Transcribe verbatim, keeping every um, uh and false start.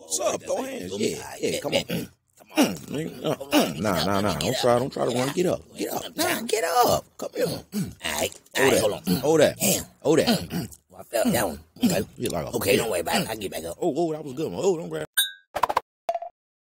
What's up? Throw hands. Yeah, yeah, come on. Come on, nigga. Uh, uh, nah, nah, nah. Don't try, don't try to run. Get up. Get up. Nah, get up. Come here. All right. Hold that. Hold on. Hold that. Damn. Hold that. Well, I fell down. Okay. Like Okay, don't worry about it. I'll get back up. Oh, oh, that was a good one. Oh, don't grab.